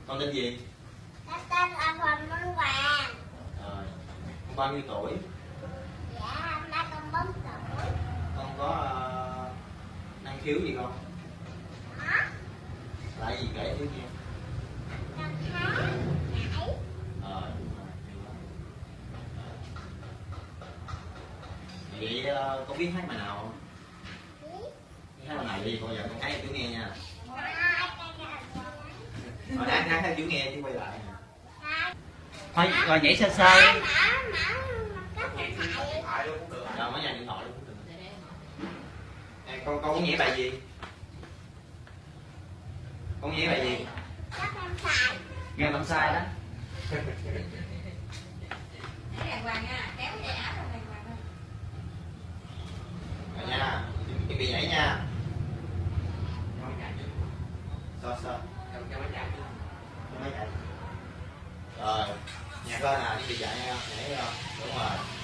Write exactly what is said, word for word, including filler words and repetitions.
Con tên gì? Con tên là Phạm Minh Hoàng. Rồi. Con bao nhiêu tuổi? Dạ hôm nay con bốn tuổi. Con có uh, năng khiếu gì không? Đó. Là gì kể thử nghe. Con hát, nhảy. Ờ đúng rồi. Vậy uh, con biết hát bài nào không? Biết hát bài nào đi, con giờ con hát cho chú nghe nha. Rồi hát hát cho chú nghe chứ quay lại. Thôi rồi nhảy sơ sơ đi. Rồi mới nhà điện thoại cũng được. Nè, con con muốn nhảy bài gì? Con nhảy bài gì? Nghe không sai đó. Rồi nha, chuẩn bị nhảy nha. Sao sao? Cho mấy chạy. Rồi, nhạc lên nè, chuẩn bị chạy nha, nhảy không? Đúng rồi.